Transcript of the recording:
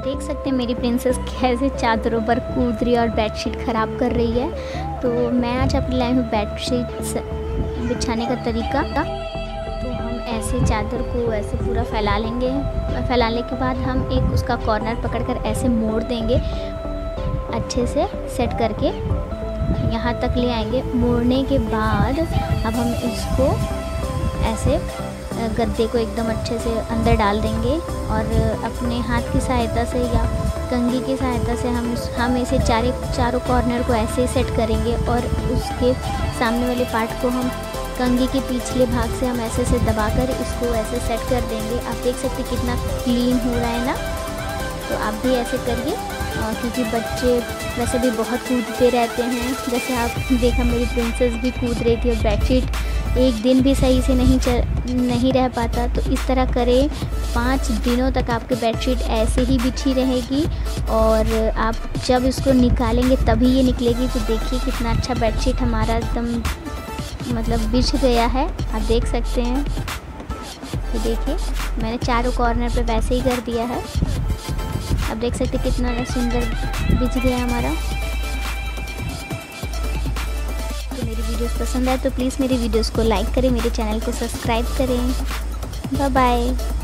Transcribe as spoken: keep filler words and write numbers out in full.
देख सकते हैं मेरी प्रिंसेस कैसे चादरों पर कूद रही है और बेडशीट ख़राब कर रही है। तो मैं आज अपनी लाई हूँ बेडशीट बिछाने का तरीका। तो हम ऐसे चादर को ऐसे पूरा फैला लेंगे। फैलाने के बाद हम एक उसका कॉर्नर पकड़कर ऐसे मोड़ देंगे, अच्छे से सेट करके यहाँ तक ले आएंगे। मोड़ने के बाद अब हम इसको ऐसे गद्दे को एकदम अच्छे से अंदर डाल देंगे और अपने हाथ की सहायता से या कंघी की सहायता से हम हम इसे चारे चारों कॉर्नर को ऐसे ही सेट करेंगे और उसके सामने वाले पार्ट को हम कंघी के पिछले भाग से हम ऐसे से दबाकर इसको ऐसे सेट कर देंगे। आप देख सकते हैं कितना क्लीन हो रहा है ना। तो आप भी ऐसे करिए, क्योंकि बच्चे वैसे भी बहुत कूदते रहते हैं। जैसे आप देखा मेरी प्रिंसेस भी कूद रही थी और बेडशीट एक दिन भी सही से नहीं चल नहीं रह पाता। तो इस तरह करें, पाँच दिनों तक आपकी बेडशीट ऐसे ही बिछी रहेगी और आप जब इसको निकालेंगे तभी ये निकलेगी। तो देखिए कितना अच्छा बेडशीट हमारा एकदम मतलब बिछ गया है, आप देख सकते हैं। तो देखिए मैंने चारों कॉर्नर पे वैसे ही कर दिया है। आप देख सकते हैं कितना सुंदर बिछ गया हमारा। तो मेरी वीडियोस पसंद आए तो प्लीज़ मेरी वीडियोस को लाइक करें, मेरे चैनल को सब्सक्राइब करें। Bye bye.